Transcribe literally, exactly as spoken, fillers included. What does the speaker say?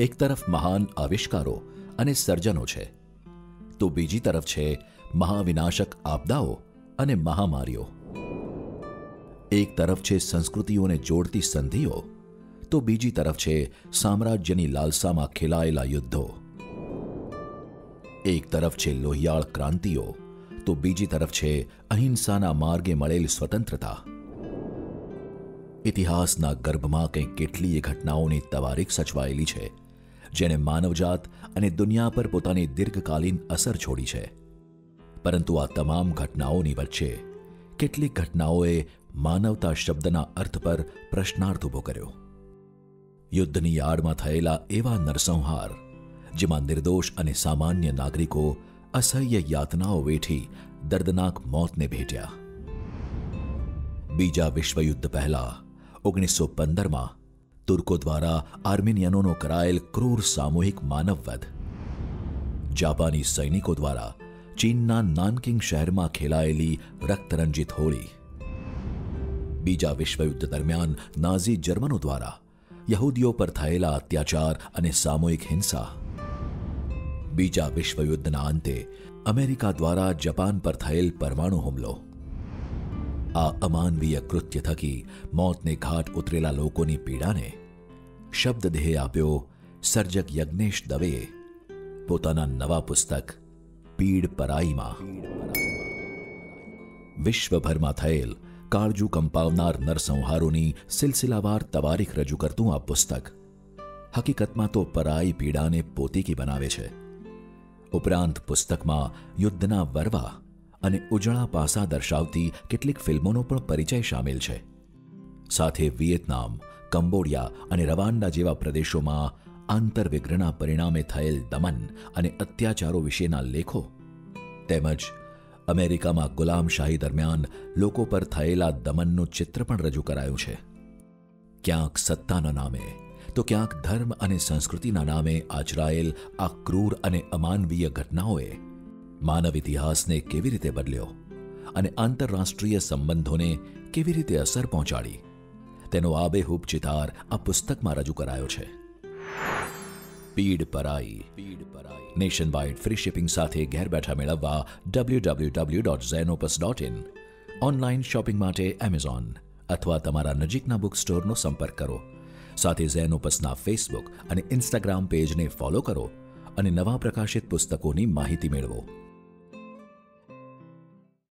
એક તરફ મહાન આવિષ્કારો અને સર્જનો છે, તો બીજી તરફ છે મહાવિનાશક આપદાઓ અને મહામારીઓ. એક તરફ છે સંસ્કૃતિઓને જોડતી સંધિઓ, તો બીજી તરફ છે સામ્રાજ્યની લાલસામાં ખેલાયેલા યુદ્ધો. એક તરફ છે લોહિયાળ ક્રાંતિઓ, તો બીજી તરફ છે અહિંસાના માર્ગે મળેલ સ્વતંત્રતા. ઇતિહાસના ગર્ભમાં કંઈક કેટલીય ઘટનાઓની તવારીખ સચવાયેલી છે, જેણે માનવજાત અને દુનિયા પર પોતાની દીર્ઘકાલીન અસર છોડી છે. પરંતુ આ તમામ ઘટનાઓની વચ્ચે કેટલીક ઘટનાઓએ માનવતા શબ્દના અર્થ પર પ્રશ્નાર્થ ઊભો કર્યો. યુદ્ધની આડમાં થયેલા એવા નરસંહાર, જેમાં નિર્દોષ અને સામાન્ય નાગરિકો અસહ્ય યાતનાઓ વેઠી દર્દનાક મોતને ભેટ્યા. બીજા વિશ્વયુદ્ધ પહેલા ઓગણીસો પંદરમાં તુર્કો દ્વારા આર્મેનિયનોનો કરાયેલ ક્રૂર સામૂહિક માનવવધ. જાપાની સૈનિકો દ્વારા ચીનના નાનકિંગ શહેરમાં ખેલાયેલી રક્તરંજિત હોળી. બીજા વિશ્વયુદ્ધ દરમિયાન નાઝી જર્મનો દ્વારા યહૂદીઓ પર થયેલા અત્યાચાર અને સામૂહિક હિંસા. બીજા વિશ્વયુદ્ધના અંતે અમેરિકા દ્વારા જપાન પર થયેલ પરમાણુ હુમલો. આ અમાનવીય કૃત્ય થકી મોતને ઘાટ ઉતરેલા લોકોની પીડાને શબ્દદેહ આપ્યો સર્જક યજ્ઞેશ દવેએ પોતાના નવા પુસ્તક પીડ પરાઈમાં. વિશ્વભરમાં થયેલ કાળજુ કંપાવનાર નરસંહારોની સિલસિલાવાર તવારીખ રજૂ કરતું આ પુસ્તક હકીકતમાં તો પરાઈ પીડાને પોતીકી બનાવે છે. ઉપરાંત પુસ્તકમાં યુદ્ધના વરવા અને ઉજળા પાસા દર્શાવતી કેટલીક ફિલ્મોનો પણ પરિચય શામેલ છે. સાથે વિયેતનામ, કંબોડિયા અને રવાન્ડા જેવા પ્રદેશોમાં આંતરવિગ્રહના પરિણામે થયેલ દમન અને અત્યાચારો વિશેના લેખો તેમજ અમેરિકામાં ગુલામશાહી દરમિયાન લોકો પર થયેલા દમનનું ચિત્ર પણ રજૂ કરાયું છે. ક્યાંક સત્તાના નામે તો ક્યાંક ધર્મ અને સંસ્કૃતિના નામે આચરાયેલ આ ક્રૂર અને અમાનવીય ઘટનાઓએ માનવ ઇતિહાસને કેવી રીતે બદલ્યો અને આંતરરાષ્ટ્રીય સંબંધોને કેવી રીતે અસર પહોંચાડી, તેનો આબેહૂબ ચિતાર આ પુસ્તકમાં રજૂ કરાયો છે. પીડ પરાઈ પીડ પરાઈ નેશન વાઇડ ફ્રી શિપિંગ સાથે ઘેર બેઠા મેળવવા W W W dot Zenopus dot in, online shopping માટે એમેઝોન અથવા તમારા નજીકના બુક સ્ટોરનો સંપર્ક કરો. સાથે ઝેનોપસના ફેસબુક અને ઇન્સ્ટાગ્રામ પેજને ફોલો કરો અને નવા પ્રકાશિત પુસ્તકોની માહિતી મેળવો.